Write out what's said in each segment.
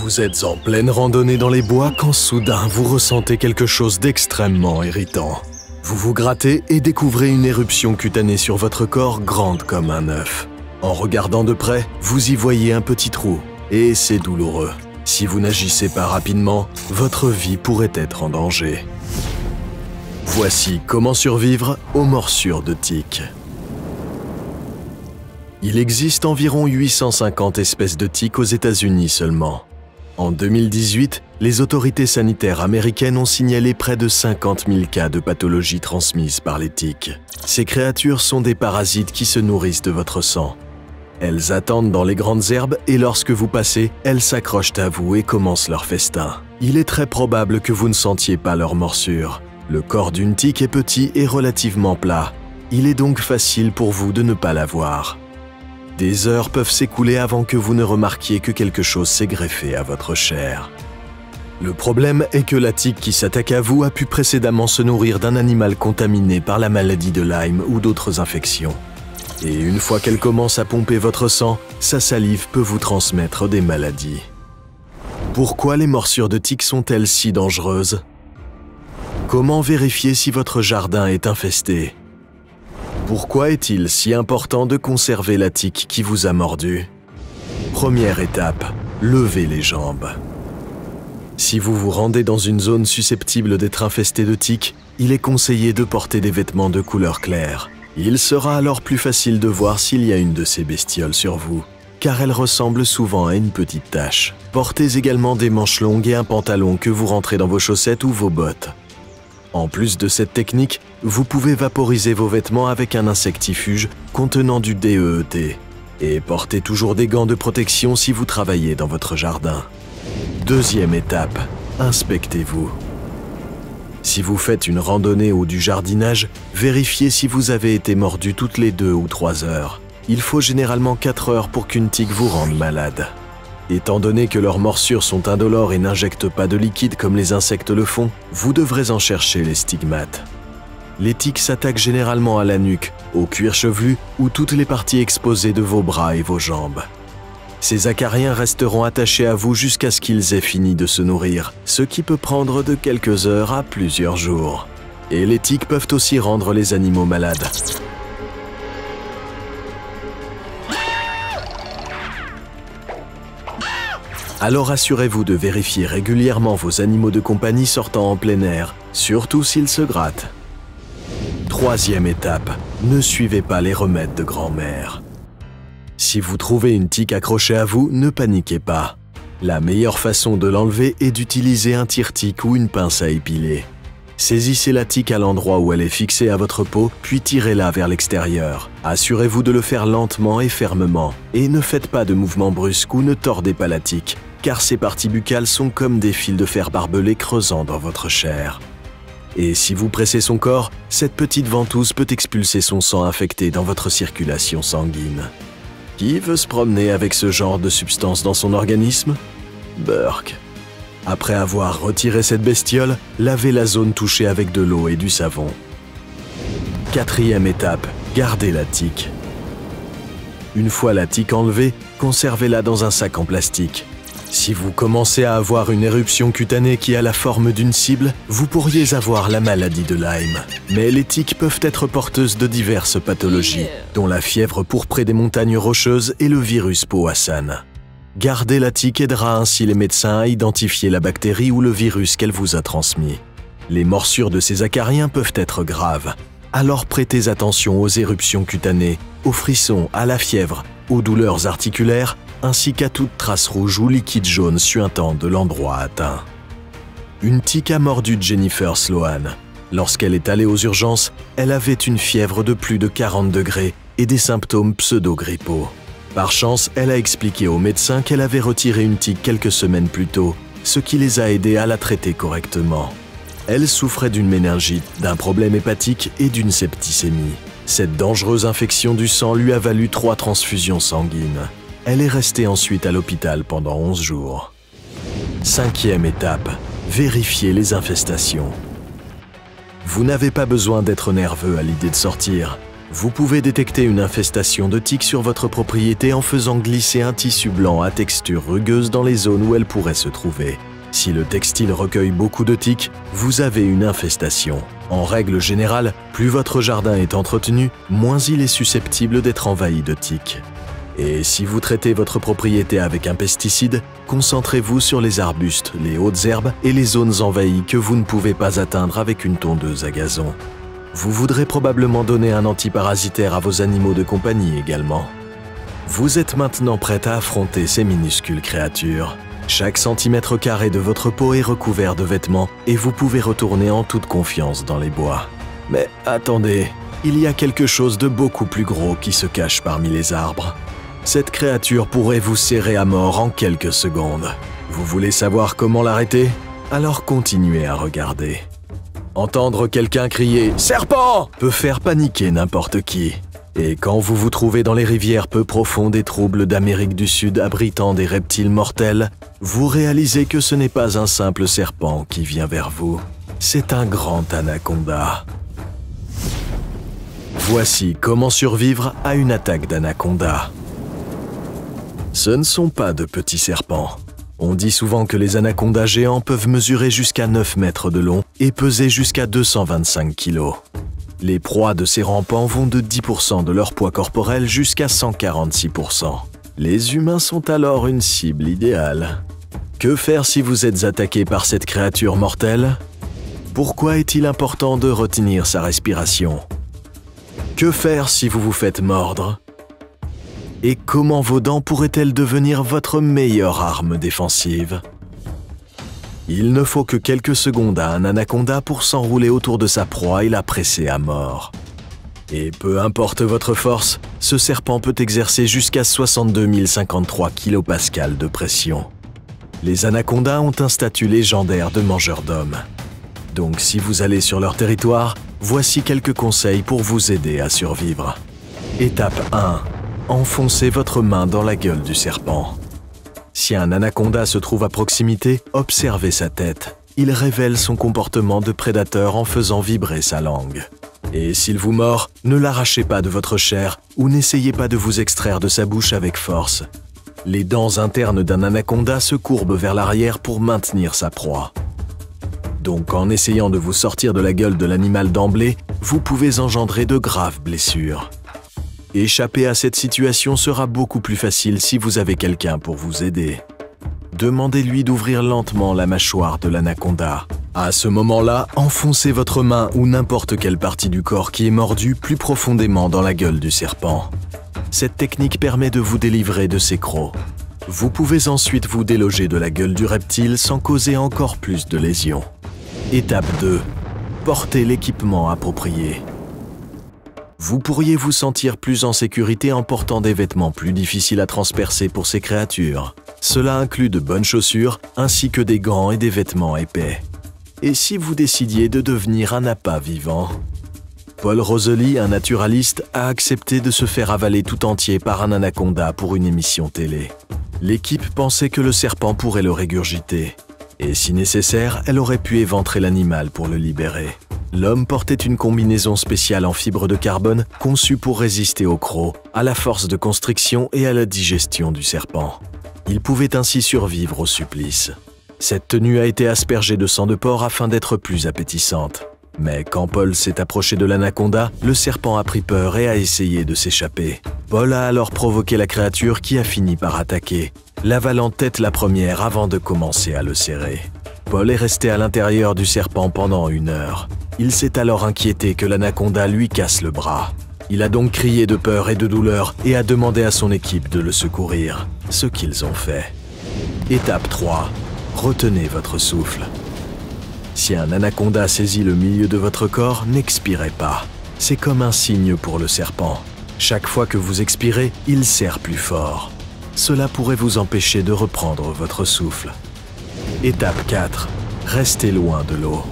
Vous êtes en pleine randonnée dans les bois quand soudain vous ressentez quelque chose d'extrêmement irritant. Vous vous grattez et découvrez une éruption cutanée sur votre corps grande comme un œuf. En regardant de près, vous y voyez un petit trou et c'est douloureux. Si vous n'agissez pas rapidement, votre vie pourrait être en danger. Voici comment survivre aux morsures de tiques. Il existe environ 850 espèces de tiques aux États-Unis seulement. En 2018, les autorités sanitaires américaines ont signalé près de 50 000 cas de pathologies transmises par les tiques. Ces créatures sont des parasites qui se nourrissent de votre sang. Elles attendent dans les grandes herbes et lorsque vous passez, elles s'accrochent à vous et commencent leur festin. Il est très probable que vous ne sentiez pas leurs morsures. Le corps d'une tique est petit et relativement plat. Il est donc facile pour vous de ne pas la voir. Des heures peuvent s'écouler avant que vous ne remarquiez que quelque chose s'est greffé à votre chair. Le problème est que la tique qui s'attaque à vous a pu précédemment se nourrir d'un animal contaminé par la maladie de Lyme ou d'autres infections. Et une fois qu'elle commence à pomper votre sang, sa salive peut vous transmettre des maladies. Pourquoi les morsures de tiques sont-elles si dangereuses? Comment vérifier si votre jardin est infesté? Pourquoi est-il si important de conserver la tique qui vous a mordu? Première étape, levez les jambes. Si vous vous rendez dans une zone susceptible d'être infestée de tiques, il est conseillé de porter des vêtements de couleur claire. Il sera alors plus facile de voir s'il y a une de ces bestioles sur vous, car elle ressemble souvent à une petite tache. Portez également des manches longues et un pantalon que vous rentrez dans vos chaussettes ou vos bottes. En plus de cette technique, vous pouvez vaporiser vos vêtements avec un insectifuge contenant du DEET et portez toujours des gants de protection si vous travaillez dans votre jardin. Deuxième étape, inspectez-vous. Si vous faites une randonnée ou du jardinage, vérifiez si vous avez été mordu toutes les 2 ou 3 heures. Il faut généralement 4 heures pour qu'une tique vous rende malade. Étant donné que leurs morsures sont indolores et n'injectent pas de liquide comme les insectes le font, vous devrez en chercher les stigmates. Les tiques s'attaquent généralement à la nuque, au cuir chevelu ou toutes les parties exposées de vos bras et vos jambes. Ces acariens resteront attachés à vous jusqu'à ce qu'ils aient fini de se nourrir, ce qui peut prendre de quelques heures à plusieurs jours. Et les tiques peuvent aussi rendre les animaux malades. Alors assurez-vous de vérifier régulièrement vos animaux de compagnie sortant en plein air, surtout s'ils se grattent. Troisième étape, ne suivez pas les remèdes de grand-mère. Si vous trouvez une tique accrochée à vous, ne paniquez pas. La meilleure façon de l'enlever est d'utiliser un tire-tique ou une pince à épiler. Saisissez la tique à l'endroit où elle est fixée à votre peau, puis tirez-la vers l'extérieur. Assurez-vous de le faire lentement et fermement. Et ne faites pas de mouvements brusques ou ne tordez pas la tique, car ces parties buccales sont comme des fils de fer barbelés creusant dans votre chair. Et si vous pressez son corps, cette petite ventouse peut expulser son sang infecté dans votre circulation sanguine. Qui veut se promener avec ce genre de substance dans son organisme? Burk. Après avoir retiré cette bestiole, lavez la zone touchée avec de l'eau et du savon. Quatrième étape, gardez la tique. Une fois la tique enlevée, conservez-la dans un sac en plastique. Si vous commencez à avoir une éruption cutanée qui a la forme d'une cible, vous pourriez avoir la maladie de Lyme. Mais les tiques peuvent être porteuses de diverses pathologies, dont la fièvre pourprée des montagnes rocheuses et le virus Powassan. Garder la tique aidera ainsi les médecins à identifier la bactérie ou le virus qu'elle vous a transmis. Les morsures de ces acariens peuvent être graves, alors prêtez attention aux éruptions cutanées, aux frissons, à la fièvre, aux douleurs articulaires, ainsi qu'à toute trace rouge ou liquide jaune suintant de l'endroit atteint. Une tique a mordu Jennifer Sloan. Lorsqu'elle est allée aux urgences, elle avait une fièvre de plus de 40 degrés et des symptômes pseudo-grippaux. Par chance, elle a expliqué aux médecins qu'elle avait retiré une tique quelques semaines plus tôt, ce qui les a aidés à la traiter correctement. Elle souffrait d'une méningite, d'un problème hépatique et d'une septicémie. Cette dangereuse infection du sang lui a valu 3 transfusions sanguines. Elle est restée ensuite à l'hôpital pendant 11 jours. Cinquième étape, vérifiez les infestations. Vous n'avez pas besoin d'être nerveux à l'idée de sortir. Vous pouvez détecter une infestation de tiques sur votre propriété en faisant glisser un tissu blanc à texture rugueuse dans les zones où elle pourrait se trouver. Si le textile recueille beaucoup de tiques, vous avez une infestation. En règle générale, plus votre jardin est entretenu, moins il est susceptible d'être envahi de tiques. Et si vous traitez votre propriété avec un pesticide, concentrez-vous sur les arbustes, les hautes herbes et les zones envahies que vous ne pouvez pas atteindre avec une tondeuse à gazon. Vous voudrez probablement donner un antiparasitaire à vos animaux de compagnie également. Vous êtes maintenant prête à affronter ces minuscules créatures. Chaque centimètre carré de votre peau est recouvert de vêtements et vous pouvez retourner en toute confiance dans les bois. Mais attendez, il y a quelque chose de beaucoup plus gros qui se cache parmi les arbres. Cette créature pourrait vous serrer à mort en quelques secondes. Vous voulez savoir comment l'arrêter? Alors continuez à regarder. Entendre quelqu'un crier « Serpent !» peut faire paniquer n'importe qui. Et quand vous vous trouvez dans les rivières peu profondes et troubles d'Amérique du Sud abritant des reptiles mortels, vous réalisez que ce n'est pas un simple serpent qui vient vers vous. C'est un grand anaconda. Voici comment survivre à une attaque d'anaconda. Ce ne sont pas de petits serpents. On dit souvent que les anacondas géants peuvent mesurer jusqu'à 9 mètres de long et peser jusqu'à 225 kg. Les proies de ces rampants vont de 10% de leur poids corporel jusqu'à 146%. Les humains sont alors une cible idéale. Que faire si vous êtes attaqué par cette créature mortelle? Pourquoi est-il important de retenir sa respiration? Que faire si vous vous faites mordre? Et comment vos dents pourraient-elles devenir votre meilleure arme défensive? Il ne faut que quelques secondes à un anaconda pour s'enrouler autour de sa proie et la presser à mort. Et peu importe votre force, ce serpent peut exercer jusqu'à 62 053 kPa de pression. Les anacondas ont un statut légendaire de mangeurs d'hommes. Donc si vous allez sur leur territoire, voici quelques conseils pour vous aider à survivre. Étape 1. Enfoncez votre main dans la gueule du serpent. Si un anaconda se trouve à proximité, observez sa tête. Il révèle son comportement de prédateur en faisant vibrer sa langue. Et s'il vous mord, ne l'arrachez pas de votre chair ou n'essayez pas de vous extraire de sa bouche avec force. Les dents internes d'un anaconda se courbent vers l'arrière pour maintenir sa proie. Donc en essayant de vous sortir de la gueule de l'animal d'emblée, vous pouvez engendrer de graves blessures. Échapper à cette situation sera beaucoup plus facile si vous avez quelqu'un pour vous aider. Demandez-lui d'ouvrir lentement la mâchoire de l'anaconda. À ce moment-là, enfoncez votre main ou n'importe quelle partie du corps qui est mordue plus profondément dans la gueule du serpent. Cette technique permet de vous délivrer de ses crocs. Vous pouvez ensuite vous déloger de la gueule du reptile sans causer encore plus de lésions. Étape 2. Portez l'équipement approprié. Vous pourriez vous sentir plus en sécurité en portant des vêtements plus difficiles à transpercer pour ces créatures. Cela inclut de bonnes chaussures, ainsi que des gants et des vêtements épais. Et si vous décidiez de devenir un appât vivant? Paul Rosely, un naturaliste, a accepté de se faire avaler tout entier par un anaconda pour une émission télé. L'équipe pensait que le serpent pourrait le régurgiter. Et si nécessaire, elle aurait pu éventrer l'animal pour le libérer. L'homme portait une combinaison spéciale en fibre de carbone conçue pour résister aux crocs, à la force de constriction et à la digestion du serpent. Il pouvait ainsi survivre au supplice. Cette tenue a été aspergée de sang de porc afin d'être plus appétissante. Mais quand Paul s'est approché de l'anaconda, le serpent a pris peur et a essayé de s'échapper. Paul a alors provoqué la créature qui a fini par attaquer, l'avalant tête la première avant de commencer à le serrer. Paul est resté à l'intérieur du serpent pendant 1 heure. Il s'est alors inquiété que l'anaconda lui casse le bras. Il a donc crié de peur et de douleur et a demandé à son équipe de le secourir, ce qu'ils ont fait. Étape 3. Retenez votre souffle. Si un anaconda saisit le milieu de votre corps, n'expirez pas. C'est comme un signe pour le serpent. Chaque fois que vous expirez, il serre plus fort. Cela pourrait vous empêcher de reprendre votre souffle. Étape 4. Restez loin de l'eau.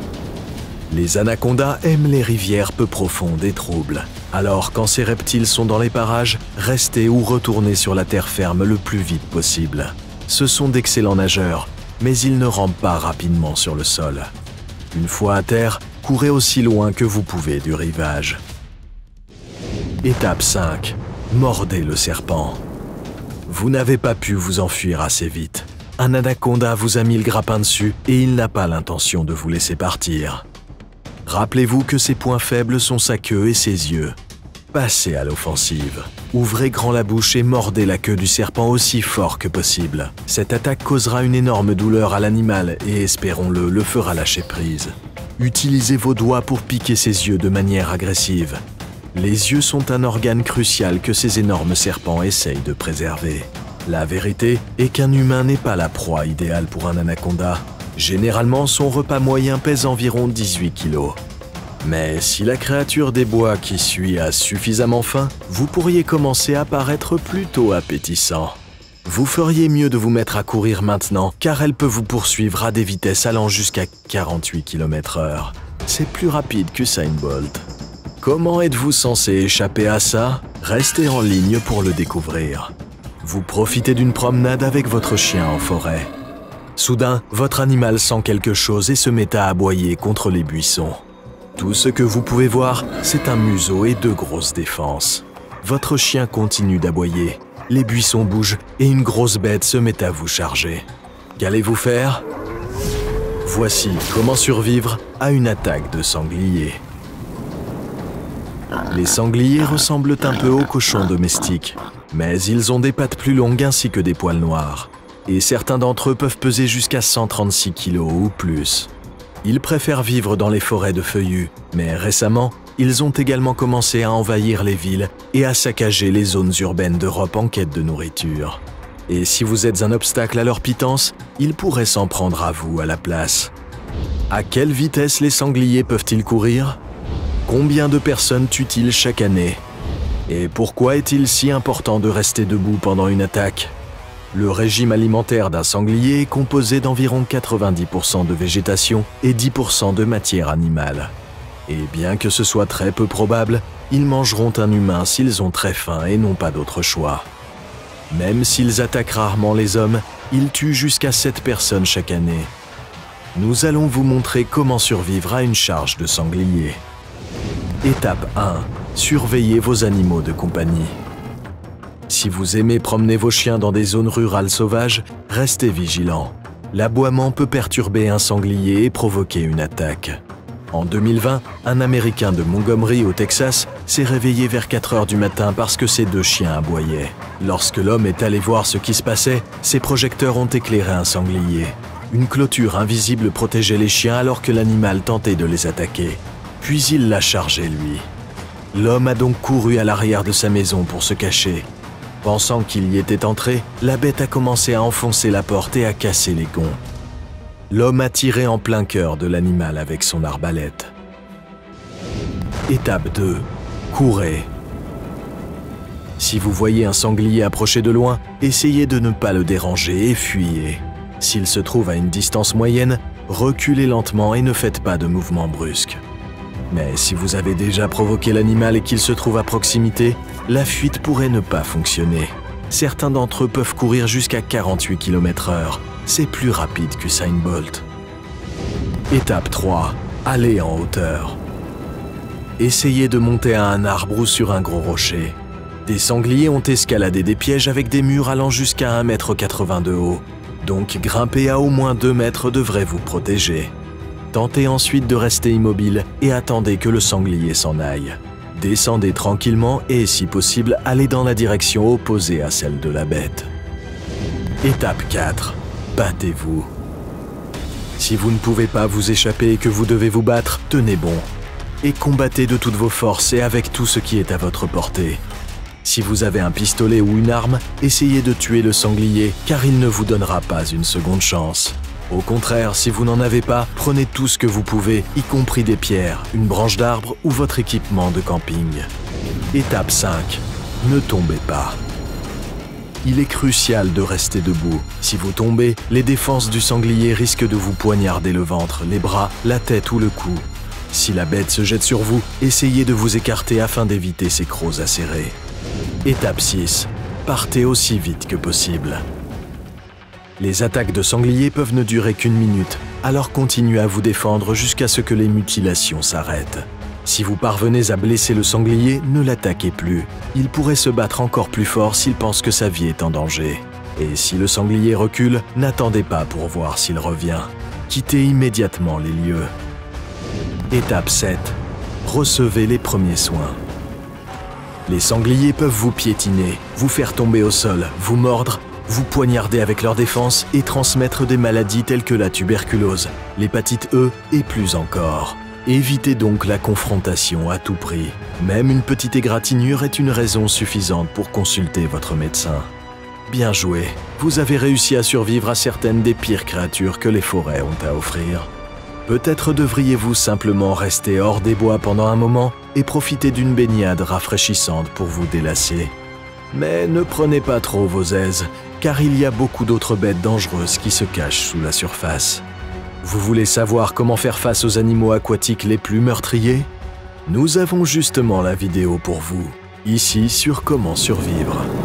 Les anacondas aiment les rivières peu profondes et troubles. Alors, quand ces reptiles sont dans les parages, restez ou retournez sur la terre ferme le plus vite possible. Ce sont d'excellents nageurs, mais ils ne rampent pas rapidement sur le sol. Une fois à terre, courez aussi loin que vous pouvez du rivage. Étape 5. Mordez le serpent. Vous n'avez pas pu vous enfuir assez vite. Un anaconda vous a mis le grappin dessus et il n'a pas l'intention de vous laisser partir. Rappelez-vous que ses points faibles sont sa queue et ses yeux. Passez à l'offensive. Ouvrez grand la bouche et mordez la queue du serpent aussi fort que possible. Cette attaque causera une énorme douleur à l'animal et, espérons-le, le fera lâcher prise. Utilisez vos doigts pour piquer ses yeux de manière agressive. Les yeux sont un organe crucial que ces énormes serpents essayent de préserver. La vérité est qu'un humain n'est pas la proie idéale pour un anaconda. Généralement, son repas moyen pèse environ 18 kg. Mais si la créature des bois qui suit a suffisamment faim, vous pourriez commencer à paraître plutôt appétissant. Vous feriez mieux de vous mettre à courir maintenant, car elle peut vous poursuivre à des vitesses allant jusqu'à 48 km/h. C'est plus rapide qu'Usain Bolt. Comment êtes-vous censé échapper à ça? Restez en ligne pour le découvrir. Vous profitez d'une promenade avec votre chien en forêt. Soudain, votre animal sent quelque chose et se met à aboyer contre les buissons. Tout ce que vous pouvez voir, c'est un museau et 2 grosses défenses. Votre chien continue d'aboyer. Les buissons bougent et une grosse bête se met à vous charger. Qu'allez-vous faire? Voici comment survivre à une attaque de sanglier. Les sangliers ressemblent un peu aux cochons domestiques, mais ils ont des pattes plus longues ainsi que des poils noirs. Et certains d'entre eux peuvent peser jusqu'à 136 kg ou plus. Ils préfèrent vivre dans les forêts de feuillus, mais récemment, ils ont également commencé à envahir les villes et à saccager les zones urbaines d'Europe en quête de nourriture. Et si vous êtes un obstacle à leur pitance, ils pourraient s'en prendre à vous à la place. À quelle vitesse les sangliers peuvent-ils courir? Combien de personnes tuent-ils chaque année? Et pourquoi est-il si important de rester debout pendant une attaque? Le régime alimentaire d'un sanglier est composé d'environ 90% de végétation et 10% de matière animale. Et bien que ce soit très peu probable, ils mangeront un humain s'ils ont très faim et n'ont pas d'autre choix. Même s'ils attaquent rarement les hommes, ils tuent jusqu'à 7 personnes chaque année. Nous allons vous montrer comment survivre à une charge de sanglier. Étape 1. Surveillez vos animaux de compagnie. Si vous aimez promener vos chiens dans des zones rurales sauvages, restez vigilants. L'aboiement peut perturber un sanglier et provoquer une attaque. En 2020, un Américain de Montgomery au Texas s'est réveillé vers 4 heures du matin parce que ses 2 chiens aboyaient. Lorsque l'homme est allé voir ce qui se passait, ses projecteurs ont éclairé un sanglier. Une clôture invisible protégeait les chiens alors que l'animal tentait de les attaquer. Puis il l'a chargé, lui. L'homme a donc couru à l'arrière de sa maison pour se cacher. Pensant qu'il y était entré, la bête a commencé à enfoncer la porte et à casser les gonds. L'homme a tiré en plein cœur de l'animal avec son arbalète. Étape 2. Courez. Si vous voyez un sanglier approcher de loin, essayez de ne pas le déranger et fuyez. S'il se trouve à une distance moyenne, reculez lentement et ne faites pas de mouvements brusques. Mais si vous avez déjà provoqué l'animal et qu'il se trouve à proximité, la fuite pourrait ne pas fonctionner. Certains d'entre eux peuvent courir jusqu'à 48 km/h. C'est plus rapide qu'Usain Bolt. Étape 3. Allez en hauteur. Essayez de monter à un arbre ou sur un gros rocher. Des sangliers ont escaladé des pièges avec des murs allant jusqu'à 1,80 m de haut. Donc grimper à au moins 2 mètres devrait vous protéger. Tentez ensuite de rester immobile et attendez que le sanglier s'en aille. Descendez tranquillement et, si possible, allez dans la direction opposée à celle de la bête. Étape 4. Battez-vous. Si vous ne pouvez pas vous échapper et que vous devez vous battre, tenez bon. Et combattez de toutes vos forces et avec tout ce qui est à votre portée. Si vous avez un pistolet ou une arme, essayez de tuer le sanglier car il ne vous donnera pas une seconde chance. Au contraire, si vous n'en avez pas, prenez tout ce que vous pouvez, y compris des pierres, une branche d'arbre ou votre équipement de camping. Étape 5. Ne tombez pas. Il est crucial de rester debout. Si vous tombez, les défenses du sanglier risquent de vous poignarder le ventre, les bras, la tête ou le cou. Si la bête se jette sur vous, essayez de vous écarter afin d'éviter ses crocs acérés. Étape 6. Partez aussi vite que possible. Les attaques de sangliers peuvent ne durer qu'1 minute, alors continuez à vous défendre jusqu'à ce que les mutilations s'arrêtent. Si vous parvenez à blesser le sanglier, ne l'attaquez plus. Il pourrait se battre encore plus fort s'il pense que sa vie est en danger. Et si le sanglier recule, n'attendez pas pour voir s'il revient. Quittez immédiatement les lieux. Étape 7. Recevez les premiers soins. Les sangliers peuvent vous piétiner, vous faire tomber au sol, vous mordre, vous poignarder avec leur défense et transmettre des maladies telles que la tuberculose, l'hépatite E et plus encore. Évitez donc la confrontation à tout prix. Même une petite égratignure est une raison suffisante pour consulter votre médecin. Bien joué, vous avez réussi à survivre à certaines des pires créatures que les forêts ont à offrir. Peut-être devriez-vous simplement rester hors des bois pendant un moment et profiter d'une baignade rafraîchissante pour vous délasser. Mais ne prenez pas trop vos aises, car il y a beaucoup d'autres bêtes dangereuses qui se cachent sous la surface. Vous voulez savoir comment faire face aux animaux aquatiques les plus meurtriers? Nous avons justement la vidéo pour vous, ici sur Comment survivre.